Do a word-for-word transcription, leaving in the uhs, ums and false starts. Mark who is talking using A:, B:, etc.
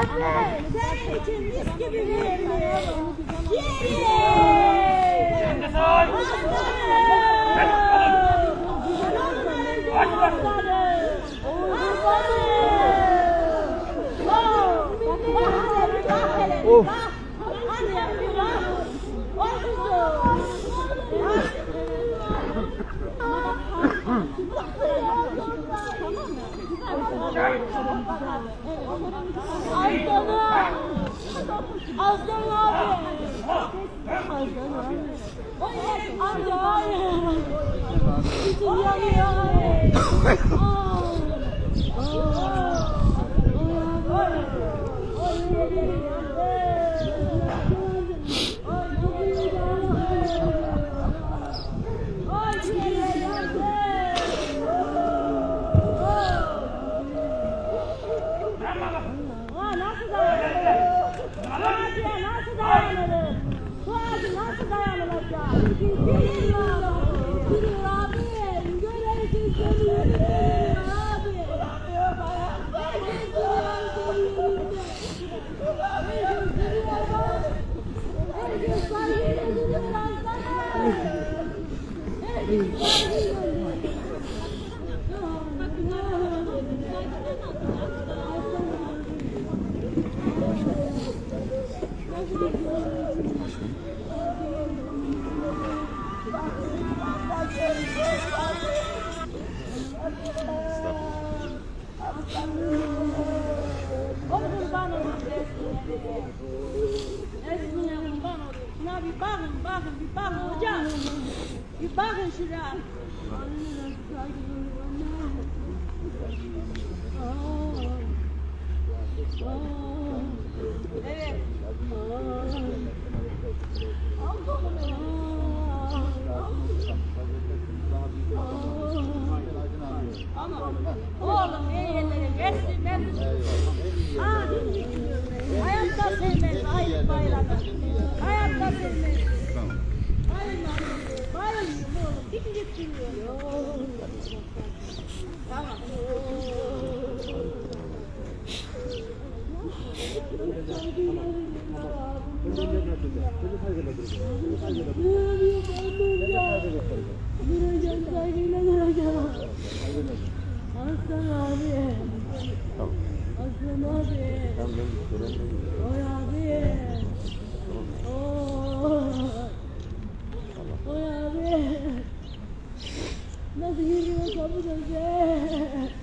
A: Anne, senin için mis gibi bir yerine. Yeri!
B: Şimdi say!
A: Oh! Aslanım! Aslanım abi! Aslanım abi! Amca hayır! İçim yanıyor hayır! Nasıl dayanılır? Bu ağacı nasıl dayanılacak? Biliyor, biliyor abi. Görevsiz seni biliyor abi. Herkes biliyor seni. Herkes biliyor bak. Herkes saygıyla biliyor aslanım. Herkes saygıyla biliyor. Şuna bir bakın, bakın, bir bakın hocam. Bir bakın şuraya. Evet. Ama oğlum iyi yerlere geçsin ben Aa, hayatta sevmez ayıp bayramda. Hayatta sevmez. Bayılma. Bayılmıyorum oğlum. Dikecek duruyor. Tamam. Duracağım, saygıyla duracağım. Aslan abi. Aslan abi. Oy abi. Oy abi. Nasıl yürüyor kapıda sen?